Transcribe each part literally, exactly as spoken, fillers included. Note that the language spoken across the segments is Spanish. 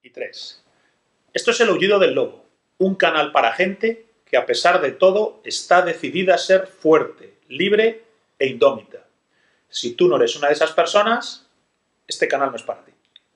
y tres. Esto es El Aullido del Lobo, un canal para gente que a pesar de todo está decidida a ser fuerte, libre e indómita. Si tú no eres una de esas personas, este canal no es para ti.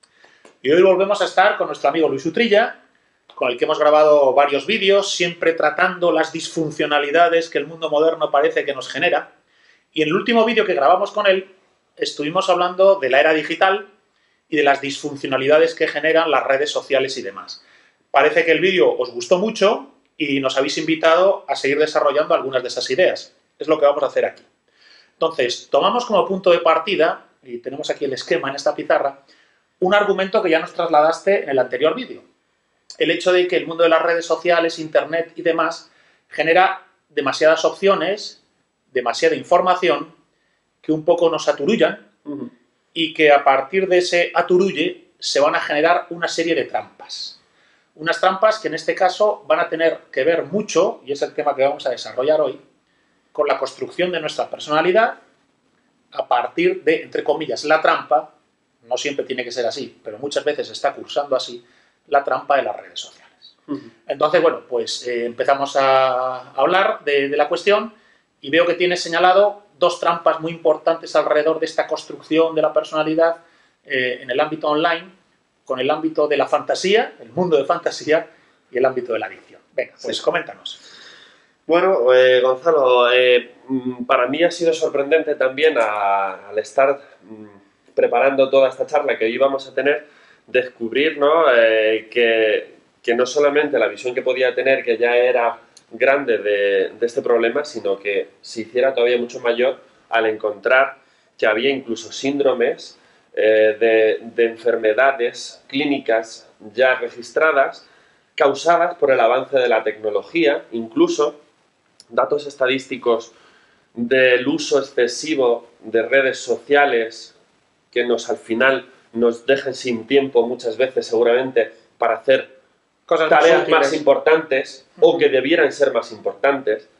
Y hoy volvemos a estar con nuestro amigo Luis Utrilla, con el que hemos grabado varios vídeos, siempre tratando las disfuncionalidades que el mundo moderno parece que nos genera. Y en el último vídeo que grabamos con él, estuvimos hablando de la era digital y de las disfuncionalidades que generan las redes sociales y demás. Parece que el vídeo os gustó mucho y nos habéis invitado a seguir desarrollando algunas de esas ideas. Es lo que vamos a hacer aquí. Entonces, tomamos como punto de partida, y tenemos aquí el esquema en esta pizarra, un argumento que ya nos trasladaste en el anterior vídeo. El hecho de que el mundo de las redes sociales, internet y demás genera demasiadas opciones, demasiada información, que un poco nos aturullan uh-huh. y que a partir de ese aturulle se van a generar una serie de trampas. Unas trampas que en este caso van a tener que ver mucho, y es el tema que vamos a desarrollar hoy, con la construcción de nuestra personalidad a partir de, entre comillas, la trampa, no siempre tiene que ser así, pero muchas veces se está cursando así, la trampa de las redes sociales. Uh-huh. Entonces, bueno, pues eh, empezamos a hablar de, de la cuestión y veo que tienes señalado dos trampas muy importantes alrededor de esta construcción de la personalidad eh, en el ámbito online, con el ámbito de la fantasía, el mundo de fantasía y el ámbito de la adicción. Venga, pues sí. Coméntanos. Bueno, eh, Gonzalo, eh, para mí ha sido sorprendente también a, al estar mm, preparando toda esta charla que hoy vamos a tener, descubrir, ¿no? eh, que, que no solamente la visión que podía tener, que ya era grande de, de este problema, sino que se hiciera todavía mucho mayor al encontrar que había incluso síndromes eh, de, de enfermedades clínicas ya registradas causadas por el avance de la tecnología, incluso datos estadísticos del uso excesivo de redes sociales que nos al final nos dejan sin tiempo muchas veces seguramente para hacer cosas tareas más, más importantes uh-huh. o que debieran ser más importantes.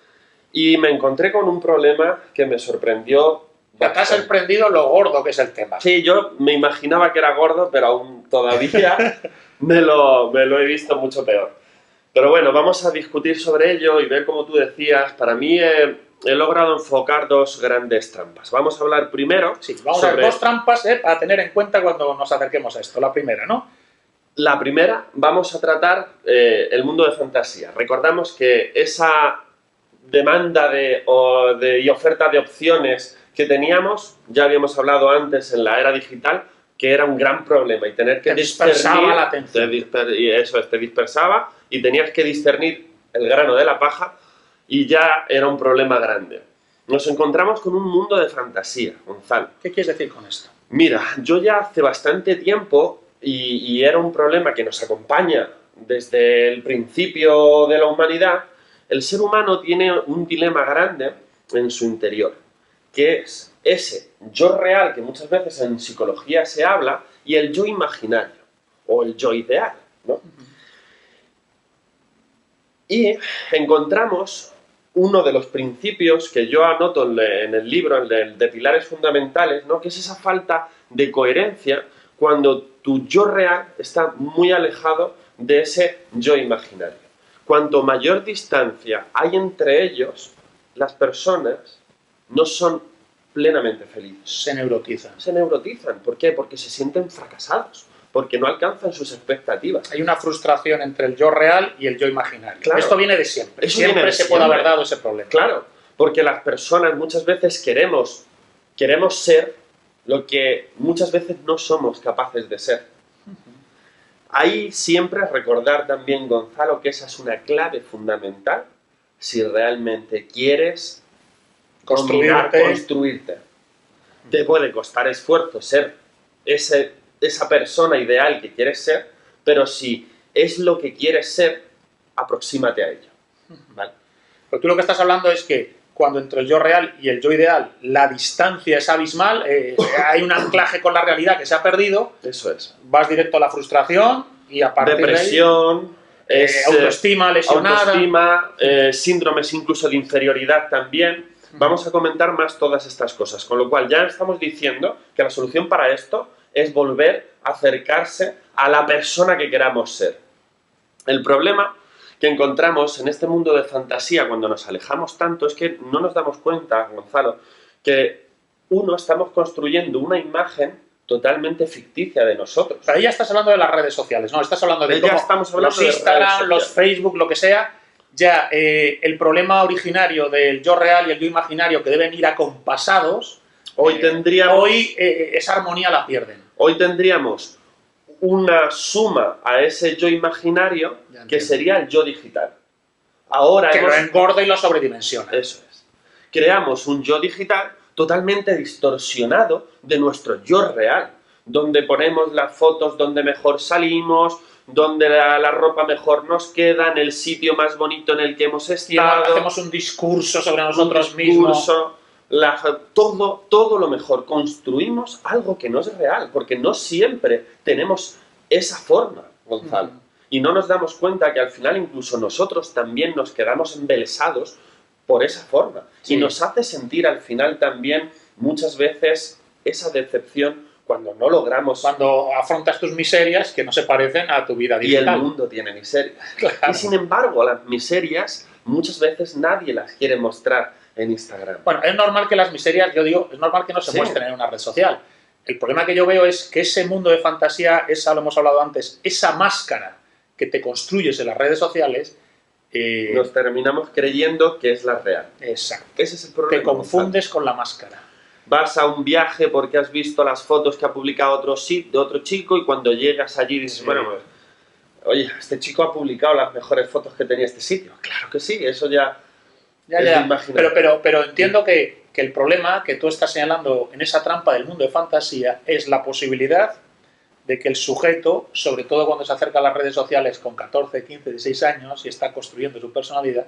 Y me encontré con un problema que me sorprendió. Te has sorprendido lo gordo que es el tema. Sí, yo me imaginaba que era gordo, pero aún todavía me, lo, me lo he visto mucho peor. Pero bueno, vamos a discutir sobre ello y ver, como tú decías, para mí he, he logrado enfocar dos grandes trampas. Vamos a hablar primero... Sí, vamos sobre... a ver dos trampas eh, para tener en cuenta cuando nos acerquemos a esto. La primera, ¿no? La primera, vamos a tratar eh, el mundo de fantasía. Recordamos que esa demanda de, o de, y oferta de opciones que teníamos, ya habíamos hablado antes en la era digital, que era un gran problema y tener que te dispersaba la atención. Te disper, y eso es, te dispersaba y tenías que discernir el grano de la paja y ya era un problema grande. Nos encontramos con un mundo de fantasía, Gonzalo. ¿Qué quieres decir con esto? Mira, yo ya hace bastante tiempo, y, y era un problema que nos acompaña desde el principio de la humanidad, el ser humano tiene un dilema grande en su interior, que es ese yo real que muchas veces en psicología se habla y el yo imaginario o el yo ideal, ¿no? Uh-huh. Y encontramos uno de los principios que yo anoto en el libro, el de, de pilares fundamentales, ¿no? Que es esa falta de coherencia cuando tu yo real está muy alejado de ese yo imaginario. Cuanto mayor distancia hay entre ellos, las personas no son plenamente felices. Se neurotizan. Se neurotizan. ¿Por qué? Porque se sienten fracasados, porque no alcanzan sus expectativas. Hay una frustración entre el yo real y el yo imaginario. Claro. Esto viene de siempre. Eso siempre viene de se siempre. puede haber dado ese problema. Claro, porque las personas muchas veces queremos, queremos ser lo que muchas veces no somos capaces de ser. Uh-huh. Ahí siempre recordar también, Gonzalo, que esa es una clave fundamental si realmente quieres construirte. construirte. Te puede costar esfuerzo ser ese, esa persona ideal que quieres ser, pero si es lo que quieres ser, aproxímate a ello. ¿Vale? Pero tú lo que estás hablando es que cuando entre el yo real y el yo ideal la distancia es abismal, eh, hay un anclaje con la realidad que se ha perdido. Eso es. Vas directo a la frustración y a partir Depresión, de ahí, es, eh, autoestima lesionada. Autoestima, eh, síndromes incluso de inferioridad también. Vamos a comentar más todas estas cosas, con lo cual ya estamos diciendo que la solución para esto es volver a acercarse a la persona que queramos ser. El problema que encontramos en este mundo de fantasía cuando nos alejamos tanto es que no nos damos cuenta, Gonzalo, que uno estamos construyendo una imagen totalmente ficticia de nosotros. Pero ahí ya estás hablando de las redes sociales, ¿no? Estás hablando de Ya cómo estamos hablando los de Instagram, redes los sociales. Facebook, lo que sea, ya eh, el problema originario del yo real y el yo imaginario que deben ir acompasados, Hoy eh, tendríamos, hoy eh, esa armonía la pierden. hoy tendríamos una suma a ese yo imaginario Ya entiendo. que sería el yo digital. Ahora Que hemos... lo engorda y lo sobredimensiona. Eso es. Creamos un yo digital totalmente distorsionado de nuestro yo real, donde ponemos las fotos donde mejor salimos, donde la, la ropa mejor nos queda, en el sitio más bonito en el que hemos Y estado, hacemos un discurso sobre nosotros un mismos. discurso, la- todo, todo lo mejor. Construimos algo que no es real, porque no siempre tenemos esa forma, Gonzalo. Ujú. Y no nos damos cuenta que al final incluso nosotros también nos quedamos embelesados por esa forma. Sí. Y nos hace sentir al final también muchas veces esa decepción cuando no logramos. Cuando afrontas tus miserias que no se parecen a tu vida Y el digital. mundo tiene miserias. Claro. Y sin embargo, las miserias muchas veces nadie las quiere mostrar en Instagram. Bueno, es normal que las miserias, yo digo, es normal que no se Sí. muestren en una red social. El problema que yo veo es que ese mundo de fantasía, esa, lo hemos hablado antes, esa máscara que te construyes en las redes sociales, eh, Nos terminamos creyendo que es la real. exacto, Ese es el problema. te confundes con la máscara. Vas a un viaje porque has visto las fotos que ha publicado otro sitio de otro chico y cuando llegas allí dices, Sí. bueno, pues, oye, este chico ha publicado las mejores fotos que tenía este sitio. Claro que sí, eso ya... Ya, Es ya. de imaginar. Pero, pero, pero entiendo que, que el problema que tú estás señalando en esa trampa del mundo de fantasía es la posibilidad de que el sujeto, sobre todo cuando se acerca a las redes sociales con catorce, quince, dieciséis años y está construyendo su personalidad,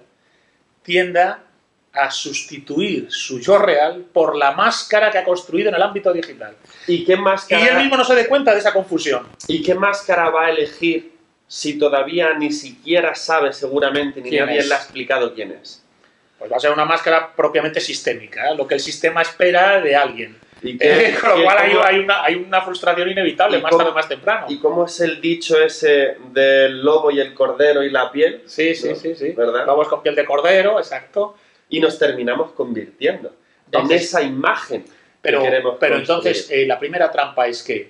tienda a sustituir su yo real por la máscara que ha construido en el ámbito digital. ¿Y qué Y máscara, él mismo no se dé cuenta de esa confusión. ¿y qué máscara va a elegir si todavía ni siquiera sabe seguramente ni ¿Quién nadie es? le ha explicado quién es? Pues va a ser una máscara propiamente sistémica, ¿eh? Lo que el sistema espera de alguien. ¿Y, Eh, con lo qué- cual hay, cómo- hay una, hay una frustración inevitable, ¿Y más cómo- tarde o más temprano. ¿Y cómo es el dicho ese del lobo y el cordero y la piel? Sí, sí, ¿No? sí, sí. ¿Verdad? Lobos con piel de cordero, exacto. Y nos terminamos convirtiendo Entonces- en esa imagen Pero, que queremos pero construir. entonces, eh, la primera trampa es que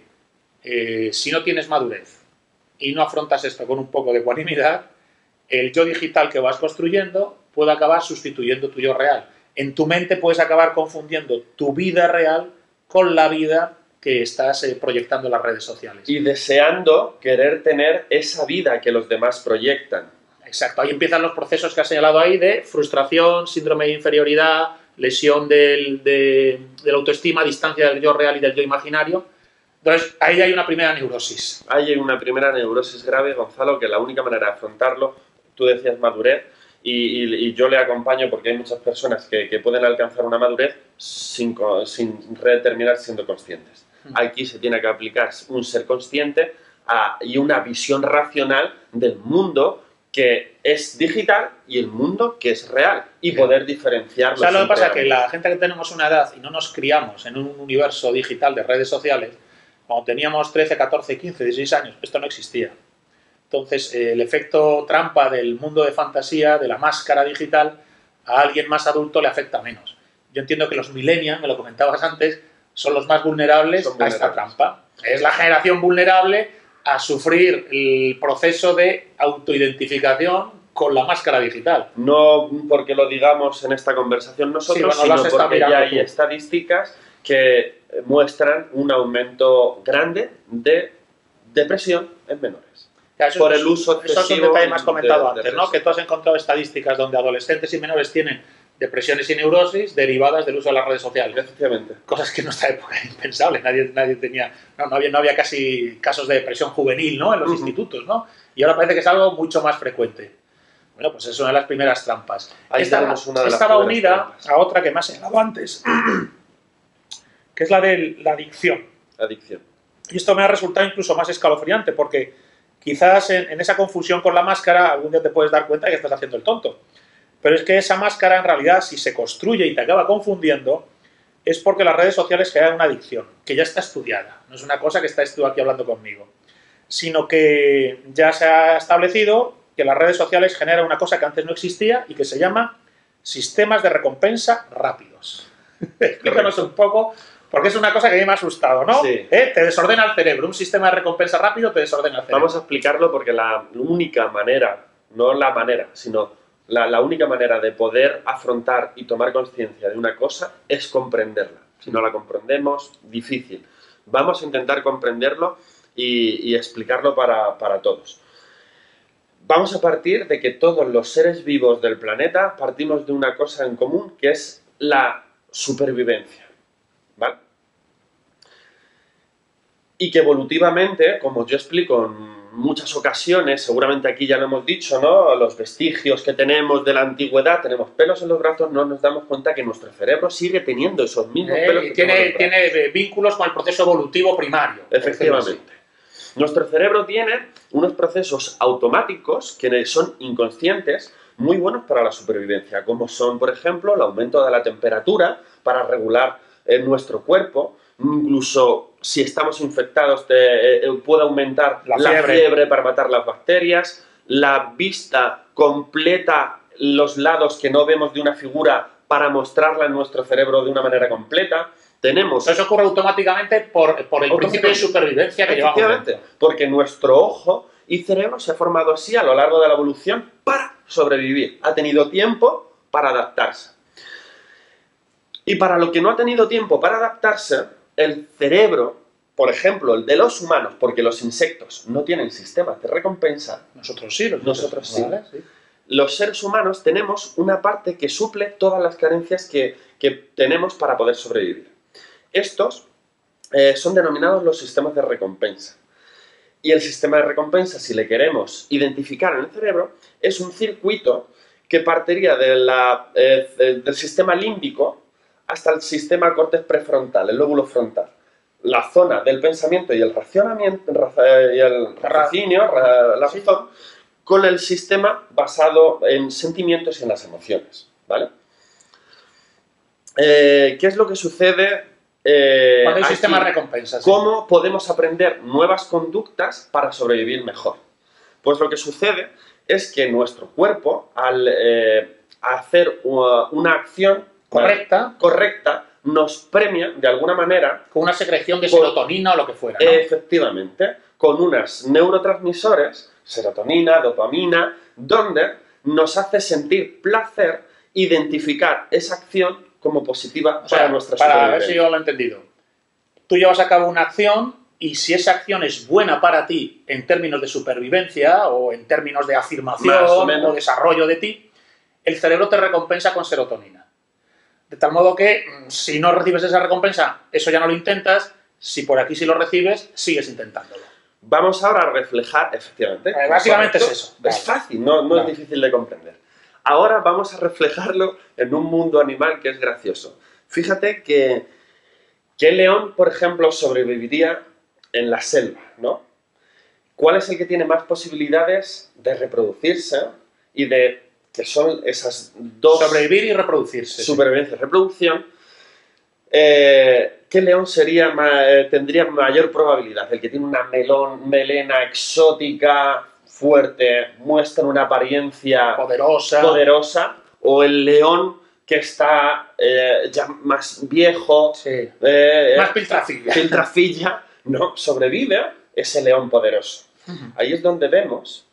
eh, si no tienes madurez y no afrontas esto con un poco de ecuanimidad, el yo digital que vas construyendo puede acabar sustituyendo tu yo real. En tu mente puedes acabar confundiendo tu vida real con la vida que estás eh, proyectando en las redes sociales. Y deseando querer tener esa vida que los demás proyectan. Exacto, ahí empiezan los procesos que has señalado ahí de frustración, síndrome de inferioridad, lesión del, de, de la autoestima, distancia del yo real y del yo imaginario. Entonces, ahí hay una primera neurosis. Hay una primera neurosis grave, Gonzalo, que la única manera de afrontarlo, tú decías madurez, y, y- y yo le acompaño porque hay muchas personas que, que pueden alcanzar una madurez sin, co- sin re- terminar siendo conscientes. Mm. Aquí se tiene que aplicar un ser consciente a- y una visión racional del mundo que es digital y el mundo que es real, y Claro. poder diferenciarlos. O sea, lo que entre pasa es que ambos. la gente que tenemos una edad y no nos criamos en un universo digital de redes sociales, cuando teníamos trece, catorce, quince, dieciséis años, esto no existía. Entonces, eh, el efecto trampa del mundo de fantasía, de la máscara digital, a alguien más adulto le afecta menos. Yo entiendo que los millennials, me lo comentabas antes, son los más vulnerables Son a esta vulnerables. trampa. Es la generación vulnerable a sufrir el proceso de autoidentificación con la máscara digital. No porque lo digamos en esta conversación nosotros, Sí, bueno, lo has sino estado porque ya mirando hay tú. estadísticas que muestran un aumento grande de depresión en menores. Ya, eso Por es- el uso Eso es un excesivo detalle más de- comentado de antes, ¿no? depresión. Que tú has encontrado estadísticas donde adolescentes y menores tienen depresiones y neurosis derivadas del uso de las redes sociales. Efectivamente. Cosas que en nuestra época era impensable. Nadie, nadie tenía... No, no había, no había casi casos de depresión juvenil, ¿no? En los Ujú. institutos, ¿no? Y ahora parece que es algo mucho más frecuente. Bueno, pues es una de las primeras trampas. Ahí Esta, tenemos una de las esta va primeras unida trampas. a otra que me has señalado antes, que es la de la adicción. Adicción. Y esto me ha resultado incluso más escalofriante porque quizás en, en esa confusión con la máscara algún día te puedes dar cuenta de que estás haciendo el tonto. Pero es que esa máscara en realidad si se construye y te acaba confundiendo, es porque las redes sociales crean una adicción, que ya está estudiada. No es una cosa que estás tú aquí hablando conmigo, sino que ya se ha establecido que las redes sociales generan una cosa que antes no existía y que se llama sistemas de recompensa rápidos. Explícanos un poco, porque es una cosa que a mí me ha asustado, ¿no? Sí. ¿Eh? Te desordena el cerebro. Un sistema de recompensa rápido te desordena el cerebro. Vamos a explicarlo porque la única manera, no la manera, sino la, la única manera de poder afrontar y tomar conciencia de una cosa es comprenderla. Si no la comprendemos, difícil. Vamos a intentar comprenderlo y, y explicarlo para, para todos. Vamos a partir de que todos los seres vivos del planeta partimos de una cosa en común, que es la supervivencia, ¿vale? Y que evolutivamente, como yo explico en muchas ocasiones, seguramente aquí ya lo hemos dicho, ¿no? Los vestigios que tenemos de la antigüedad, tenemos pelos en los brazos, no nos damos cuenta que nuestro cerebro sigue teniendo esos mismos eh, pelos que tiene, tiene vínculos con el proceso evolutivo primario. Efectivamente. Nuestro cerebro tiene unos procesos automáticos que son inconscientes, muy buenos para la supervivencia, como son, por ejemplo, el aumento de la temperatura para regular eh, nuestro cuerpo, incluso si estamos infectados te, eh, puede aumentar la, la fiebre. fiebre para matar las bacterias, la vista completa, los lados que no vemos de una figura para mostrarla en nuestro cerebro de una manera completa. Tenemos... Eso ocurre automáticamente por, por el principio de supervivencia que llevamos. Efectivamente, porque nuestro ojo y cerebro se ha formado así a lo largo de la evolución para sobrevivir. Ha tenido tiempo para adaptarse. Y para lo que no ha tenido tiempo para adaptarse, el cerebro, por ejemplo, el de los humanos, porque los insectos no tienen sistemas de recompensa. Nosotros sí, los nosotros sí. Vale, sí. Los seres humanos tenemos una parte que suple todas las carencias que, que tenemos para poder sobrevivir. Estos eh, son denominados los sistemas de recompensa. Y el sistema de recompensa, si le queremos identificar en el cerebro, es un circuito que partiría de la, eh, del sistema límbico hasta el sistema córtex prefrontal, el lóbulo frontal. La zona del pensamiento y el racionamiento, y el raciocinio, la razón, con el sistema basado en sentimientos y en las emociones, ¿vale? Eh, ¿Qué es lo que sucede? Eh, Cuando hay aquí, sistema de recompensas. ¿Cómo sí. podemos aprender nuevas conductas para sobrevivir mejor? Pues lo que sucede es que nuestro cuerpo, al eh, hacer una, una acción correcta, correcta, nos premia de alguna manera... Con una secreción de serotonina con, o lo que fuera, ¿no? Efectivamente, con unos neurotransmisores, serotonina, dopamina, donde nos hace sentir placer identificar esa acción como positiva o sea, para nuestra para supervivencia. Para ver si yo lo he entendido. Tú llevas a cabo una acción y si esa acción es buena para ti en términos de supervivencia o en términos de afirmación o, o desarrollo de ti, el cerebro te recompensa con serotonina. De tal modo que si no recibes esa recompensa, eso ya no lo intentas. Si por aquí sí lo recibes, sigues intentándolo. Vamos ahora a reflejar, efectivamente. Eh, básicamente es eso. Es vale. fácil, no, no vale. es difícil de comprender. Ahora vamos a reflejarlo en un mundo animal que es gracioso. Fíjate que, que el león, por ejemplo, sobreviviría en la selva, ¿no? ¿Cuál es el que tiene más posibilidades de reproducirse y de... que son esas dos... Sobrevivir y reproducirse. Supervivencia y reproducción. Eh, ¿Qué león sería, eh, tendría mayor probabilidad? El que tiene una melón, melena exótica, fuerte, muestra una apariencia poderosa, poderosa o el león que está eh, ya más viejo, sí. eh, más piltrafilla. piltrafilla, no, sobrevive ese león poderoso. Uh-huh. Ahí es donde vemos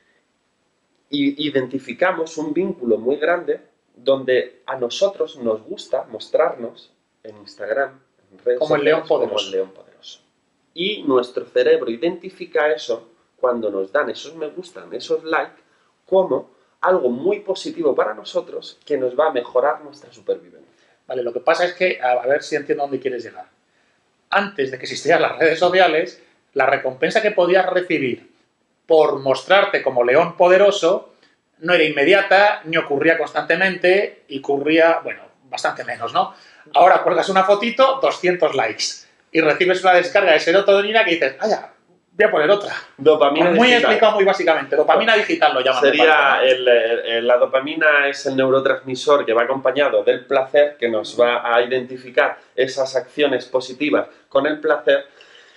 y identificamos un vínculo muy grande donde a nosotros nos gusta mostrarnos en Instagram, en redes como el león poderoso. Como el león poderoso. Y nuestro cerebro identifica eso cuando nos dan esos me gustan, esos likes, como algo muy positivo para nosotros que nos va a mejorar nuestra supervivencia. Vale, lo que pasa es que, a ver si entiendo dónde quieres llegar. Antes de que existieran las redes sociales, la recompensa que podías recibir por mostrarte como león poderoso no era inmediata, ni ocurría constantemente, y ocurría, bueno, bastante menos, ¿no? Ahora cuelgas una fotito, doscientos likes, y recibes una descarga de serotonina que dices, vaya, Voy a poner otra. Dopamina muy digital. explicado muy básicamente. Dopamina digital lo llaman. Sería el, el, la dopamina es el neurotransmisor que va acompañado del placer, que nos va a identificar esas acciones positivas con el placer,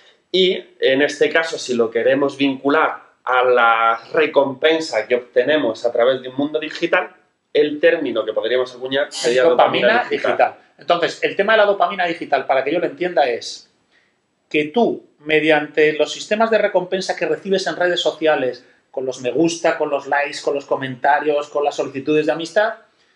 y en este caso, si lo queremos vincular a la recompensa que obtenemos a través de un mundo digital, el término que podríamos acuñar sería dopamina, dopamina digital. digital. Entonces, el tema de la dopamina digital, para que yo lo entienda, es que tú, mediante los sistemas de recompensa que recibes en redes sociales, con los me gusta, con los likes, con los comentarios, con las solicitudes de amistad,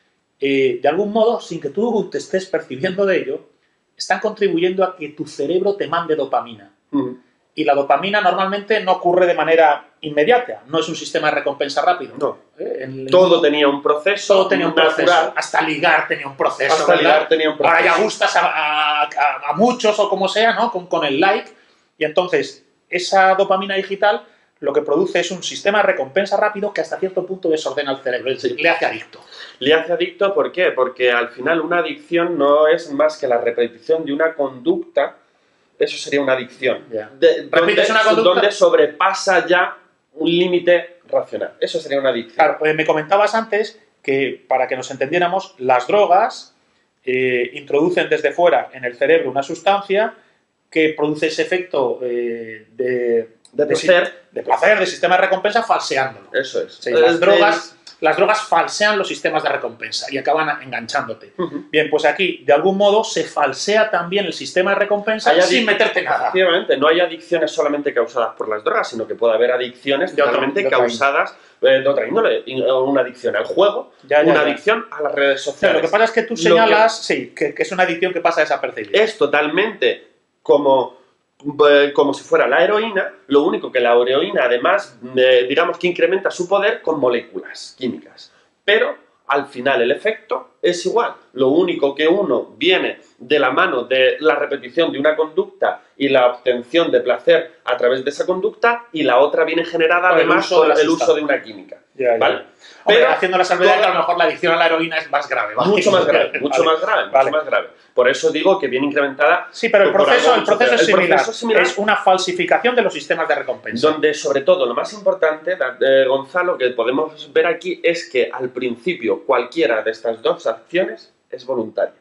eh, de algún modo, sin que tú te estés percibiendo de ello, están contribuyendo a que tu cerebro te mande dopamina. Mm. Y la dopamina normalmente no ocurre de manera inmediata, no es un sistema de recompensa rápido. No. ¿Eh? En el Todo mundo, tenía un proceso. todo tenía un natural. proceso, hasta ligar tenía un proceso. Hasta ¿verdad? ligar tenía un proceso. Ahora ya gustas a, a, a, a muchos o como sea, ¿no? Con, con el like. Y entonces, esa dopamina digital lo que produce es un sistema de recompensa rápido que hasta cierto punto desordena el cerebro, es decir, le hace adicto. Le hace adicto, ¿por qué? Porque al final una adicción no es más que la repetición de una conducta. Eso sería una adicción. Yeah. De, ¿Repites donde, una conducta? donde sobrepasa ya un límite racional. Eso sería una adicción. Claro, eh, me comentabas antes que, para que nos entendiéramos, las drogas eh, introducen desde fuera en el cerebro una sustancia que produce ese efecto eh, de, De placer. de, de placer, de sistema de recompensa, falseándolo. Eso es. Sí, las, Es drogas, las drogas falsean los sistemas de recompensa y acaban enganchándote. Uh-huh. Bien, pues aquí, de algún modo, se falsea también el sistema de recompensa Hay sin adic- meterte nada. Efectivamente, no hay adicciones solamente causadas por las drogas, sino que puede haber adicciones De otro- totalmente de otra causadas eh, de otra índole. In- Una adicción al juego, Ya, ya, una ya. adicción a las redes O sea, sociales. lo que pasa es que tú Lo señalas, sí, que, que es una adicción que pasa desapercibida. Es totalmente como, eh, como si fuera la heroína, lo único que la heroína además, eh, digamos que incrementa su poder con moléculas químicas. Pero al final el efecto es igual. Lo único que uno viene de la mano de la repetición de una conducta y la obtención de placer a través de esa conducta, y la otra viene generada Por el además uso de por la el uso sustancia. de una química. Ya, ya. ¿Vale? Hombre, Pero haciendo la salvedad todo- que a lo mejor la adicción a la heroína es más grave. ¿vale? Mucho más grave, mucho Vale. más grave, Vale. mucho más grave. Por eso digo que viene incrementada. Sí, pero el por proceso, algo el mucho proceso, peor. es, El similar. proceso es similar. Es una falsificación de los sistemas de recompensa. Donde, sobre todo, lo más importante, eh, Gonzalo, que podemos ver aquí es que al principio cualquiera de estas dos acciones es voluntaria.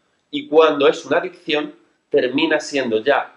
Y cuando es una adicción, termina siendo ya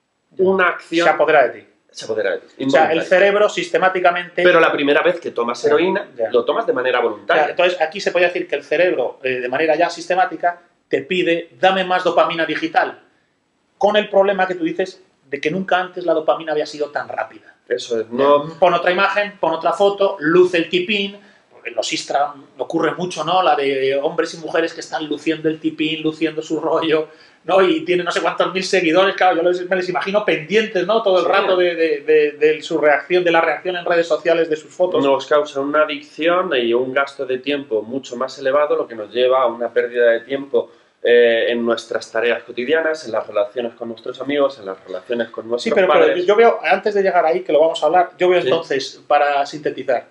una acción. Se apodera de ti. Se apodera de ti, O sea, el involuntaria. cerebro sistemáticamente... Pero la primera vez que tomas heroína, Ya. lo tomas de manera O sea, voluntaria. entonces, aquí se puede decir que el cerebro, eh, de manera ya sistemática, te pide, dame más dopamina digital. Con el problema que tú dices de que nunca antes la dopamina había sido tan rápida. Eso es. No, Pon otra imagen, pon otra foto, luce el tipín. Porque en los Instagram ocurre mucho, ¿no? La de hombres y mujeres que están luciendo el tipín, luciendo su rollo, ¿no? Y tienen no sé cuántos mil seguidores, claro, yo les- me les imagino pendientes, ¿no? Todo el Sí. rato de, de- de- de su reacción, de la reacción en redes sociales de sus fotos. nos causa una adicción y un gasto de tiempo mucho más elevado, lo que nos lleva a una pérdida de tiempo eh, en nuestras tareas cotidianas, en las relaciones con nuestros amigos, en las relaciones con nuestros Sí, pero, pero padres. yo veo, antes de llegar ahí, que lo vamos a hablar, yo veo Sí. entonces, para sintetizar,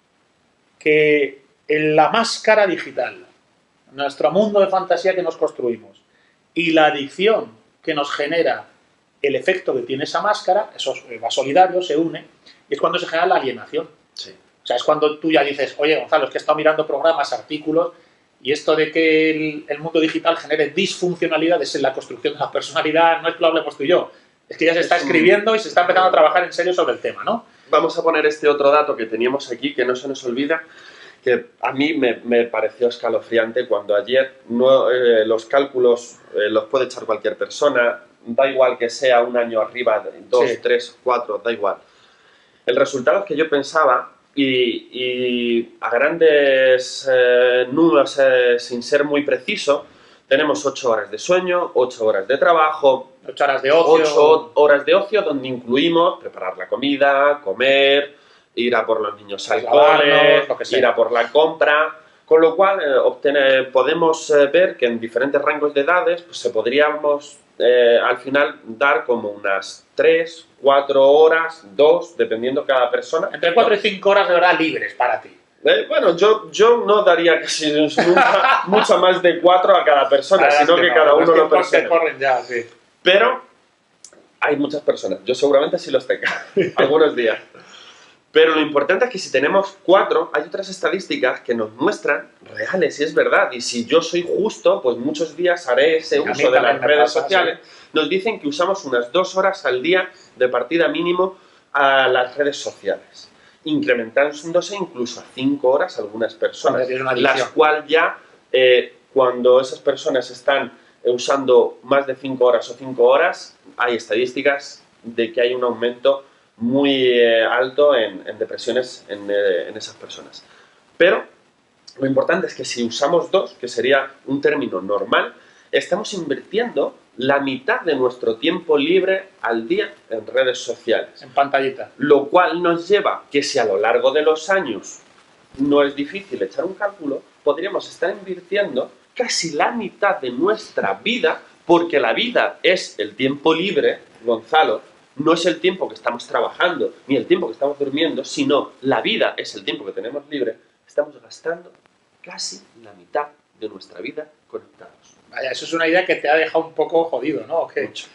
que en la máscara digital, nuestro mundo de fantasía que nos construimos, y la adicción que nos genera el efecto que tiene esa máscara, eso va solidario, se une, y es cuando se genera la alienación. Sí. O sea, es cuando tú ya dices, oye, Gonzalo, es que he estado mirando programas, artículos, y esto de que el, el mundo digital genere disfuncionalidades en la construcción de la personalidad no es que lo hablemos tú y yo. Es que ya se está Es un- escribiendo y se está empezando a trabajar en serio sobre el tema, ¿no? Vamos a poner este otro dato que teníamos aquí, que no se nos olvida, que a mí me, me pareció escalofriante cuando ayer no, eh, los cálculos eh, los puede echar cualquier persona, da igual que sea un año arriba, de dos, Sí. tres, cuatro, da igual. El resultado es que yo pensaba, y, y a grandes eh, números, eh, sin ser muy preciso, tenemos ocho horas de sueño, ocho horas de trabajo, Ocho horas de ocio. ocho horas de ocio donde incluimos preparar la comida, comer, ir a por los niños al Lavarnos, cole, lo que sea. ir a por la compra, con lo cual eh, obtener, podemos eh, ver que en diferentes rangos de edades pues, se podríamos eh, al final dar como unas tres, cuatro horas, dos, dependiendo cada persona. Entre cuatro y cinco horas de verdad libres para ti. Eh, bueno, yo, yo no daría casi nunca mucho más de cuatro a cada persona, La verdad sino es que no, cada los uno lo tiempos que presente. corren ya, sí. Pero Hay muchas personas. Yo seguramente sí los tenga, algunos días. Pero lo importante es que si tenemos cuatro, hay otras estadísticas que nos muestran reales, y es verdad. Y si yo soy justo, pues muchos días haré ese Sí, uso de las redes pasa, sociales. Sí. Nos dicen que usamos unas dos horas al día de partida mínimo a las redes sociales, incrementándose incluso a cinco horas algunas personas, las cuales ya, eh, cuando esas personas están usando más de cinco horas o cinco horas, hay estadísticas de que hay un aumento muy eh, alto en, en depresiones en, eh, en esas personas. Pero lo importante es que si usamos dos, que sería un término normal, estamos invirtiendo la mitad de nuestro tiempo libre al día en redes sociales. En pantallita. Lo cual nos lleva que si a lo largo de los años no es difícil echar un cálculo, podríamos estar invirtiendo casi la mitad de nuestra vida, porque la vida es el tiempo libre, Gonzalo. No es el tiempo que estamos trabajando, ni el tiempo que estamos durmiendo, sino la vida es el tiempo que tenemos libre. Estamos gastando casi la mitad de nuestra vida conectados. Vaya, eso es una idea que te ha dejado un poco jodido, ¿no? ¿O qué? Mucho.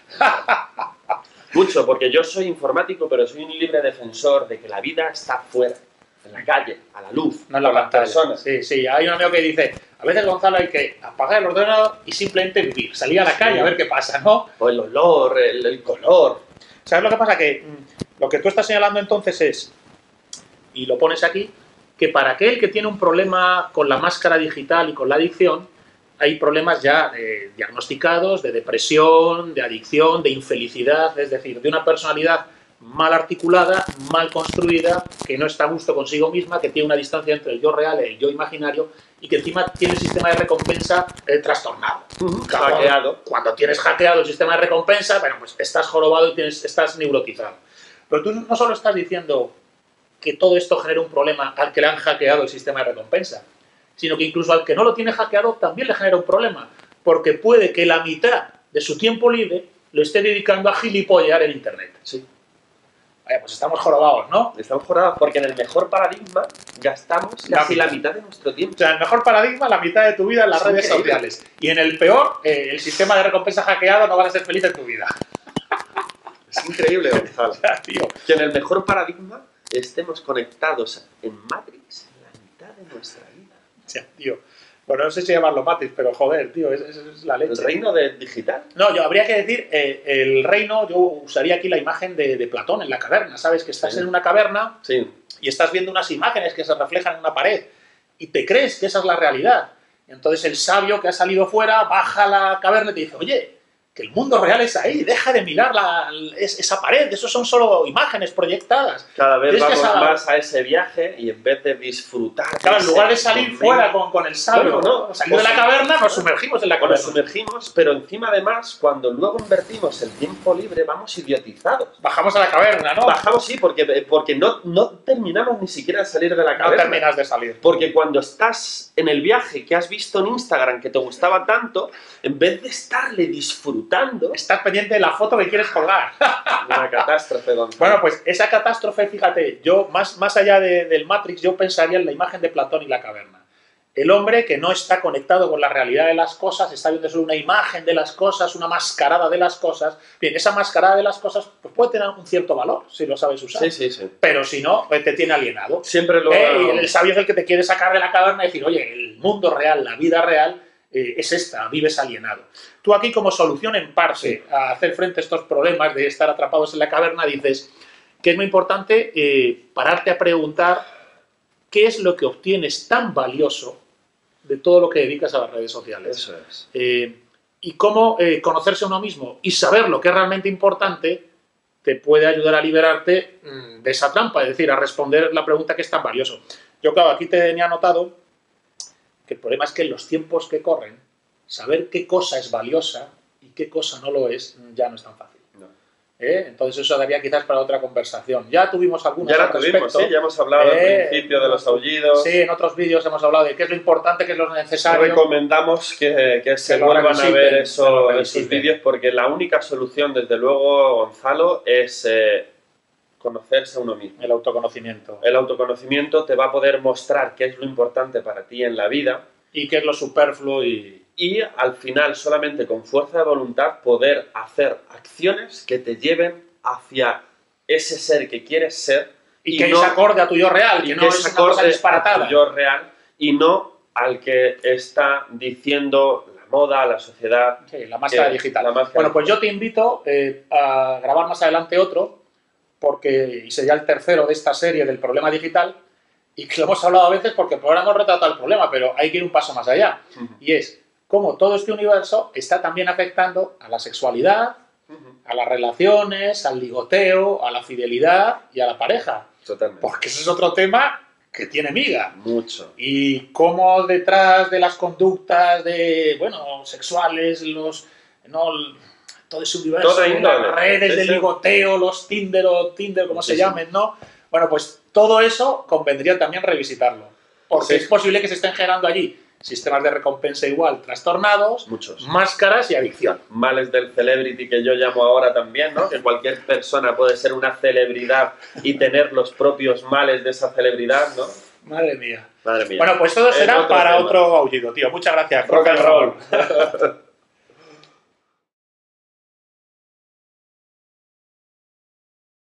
Mucho, porque yo soy informático, pero soy un libre defensor de que la vida está fuera, en la calle, a la luz, no en la pantalla. Las personas. Sí, sí, hay un amigo que dice, a veces, Gonzalo, hay que apagar el ordenador y simplemente vivir, salir a la calle sí. a ver qué pasa, ¿no? O el olor, el, el color. ¿Sabes lo que pasa? Que mmm, lo que tú estás señalando entonces es, y lo pones aquí, que para aquel que tiene un problema con la máscara digital y con la adicción, hay problemas ya eh, diagnosticados de depresión, de adicción, de infelicidad, es decir, de una personalidad mal articulada, mal construida, que no está a gusto consigo misma, que tiene una distancia entre el yo real y el yo imaginario, y que encima tiene el sistema de recompensa eh, trastornado. Uh-huh. Claro, hackeado. Cuando tienes hackeado el sistema de recompensa, bueno, pues estás jorobado y tienes, estás neurotizado. Pero tú no solo estás diciendo que todo esto genera un problema al que le han hackeado el sistema de recompensa, sino que incluso al que no lo tiene hackeado también le genera un problema, porque puede que la mitad de su tiempo libre lo esté dedicando a gilipollear en Internet. Sí. Vaya, pues estamos jorobados, ¿no? Estamos jorobados porque en el mejor paradigma gastamos casi la, la mitad de nuestro tiempo. O sea, en el mejor paradigma, la mitad de tu vida en las es redes increíble. sociales. Y en el peor, eh, el sistema de recompensa hackeado, no vas a ser feliz en tu vida. Es increíble, Gonzalo. Ya, tío. Que en el mejor paradigma estemos conectados en Matrix en la mitad de nuestra vida. Ya, tío. Bueno, no sé si llamarlo Matrix, pero joder, tío, es, es, es la leche. ¿El reino de digital? No, yo habría que decir, eh, el reino, yo usaría aquí la imagen de, de Platón en la caverna, ¿sabes? Que estás sí. en una caverna sí. y estás viendo unas imágenes que se reflejan en una pared y te crees que esa es la realidad. Y entonces el sabio que ha salido fuera baja a la caverna y te dice, oye, que el mundo real es ahí, deja de mirar la, esa pared, eso son solo imágenes proyectadas. Cada vez vamos esa... más a ese viaje y en vez de disfrutar... Claro, en lugar de salir fuera con, con el sabio, bueno, ¿no? Salir de la caverna, nos sumergimos en la caverna. Nos sumergimos, pero encima además, cuando luego invertimos el tiempo libre, vamos idiotizados. Bajamos a la caverna, ¿no? Bajamos, sí, porque, porque no, no terminamos ni siquiera de salir de la caverna. No terminas de salir. Porque cuando estás en el viaje que has visto en Instagram que te gustaba tanto, en vez de estarle disfrutando, estás pendiente de la foto que quieres colgar. Una catástrofe, don. Bueno, pues esa catástrofe, fíjate, yo más, más allá de, del Matrix, yo pensaría en la imagen de Platón y la caverna. El hombre que no está conectado con la realidad de las cosas, está viendo solo una imagen de las cosas, una mascarada de las cosas. Bien, esa mascarada de las cosas pues puede tener un cierto valor, si lo sabes usar. Sí, sí, sí. Pero si no, te tiene alienado. Siempre lo... ¿Eh? Y el sabio es el que te quiere sacar de la caverna y decir, oye, el mundo real, la vida real, eh, es esta, vives alienado. Tú aquí, como solución en parte a hacer frente a estos problemas de estar atrapados en la caverna, dices que es muy importante eh, pararte a preguntar qué es lo que obtienes tan valioso de todo lo que dedicas a las redes sociales. Eso es. Eh, y cómo eh, conocerse a uno mismo y saber lo que es realmente importante te puede ayudar a liberarte mmm, de esa trampa, es decir, a responder la pregunta que es tan valioso. Yo, claro, aquí tenía anotado que el problema es que en los tiempos que corren, saber qué cosa es valiosa y qué cosa no lo es, ya no es tan fácil. No. ¿Eh? Entonces eso daría quizás para otra conversación. Ya tuvimos algunos Ya la tuvimos, sí, ya hemos hablado eh, al principio de los aullidos. Sí, en otros vídeos hemos hablado de qué es lo importante, qué es lo necesario. Recomendamos que, que se que vuelvan a ver eso, esos vídeos, porque la única solución, desde luego, Gonzalo, es eh, conocerse a uno mismo. El autoconocimiento. El autoconocimiento te va a poder mostrar qué es lo importante para ti en la vida y qué es lo superfluo y... Y al final, solamente con fuerza de voluntad, poder hacer acciones que te lleven hacia ese ser que quieres ser. Y, y que no, es acorde a tu yo real, que no es una cosa disparatada. A tu yo real y no al que está diciendo la moda, la sociedad. Sí, la máscara digital. La máscara bueno, pues yo te invito eh, a grabar más adelante otro, porque y sería el tercero de esta serie del problema digital, y que lo hemos hablado a veces porque por ahora hemos retratado el problema, pero hay que ir un paso más allá. Uh-huh. Y es cómo todo este universo está también afectando a la sexualidad, uh-huh. a las relaciones, al ligoteo, a la fidelidad y a la pareja. Totalmente. Porque ese es otro tema que tiene miga. Mucho. Y cómo detrás de las conductas de, bueno, sexuales, los, no, todo ese universo, Toda las redes de ligoteo, los Tinder o Tinder, como sí, se llamen, sí. ¿no? Bueno, pues todo eso convendría también revisitarlo. Porque sí. es posible que se estén generando allí sistemas de recompensa igual trastornados, muchos, máscaras y adicción. Males del celebrity que yo llamo ahora también, ¿no? Que cualquier persona puede ser una celebridad y tener los propios males de esa celebridad, ¿no? Madre mía. Madre mía. Bueno, pues todo será otro para tema. Otro aullido, tío. Muchas gracias. Rock and roll.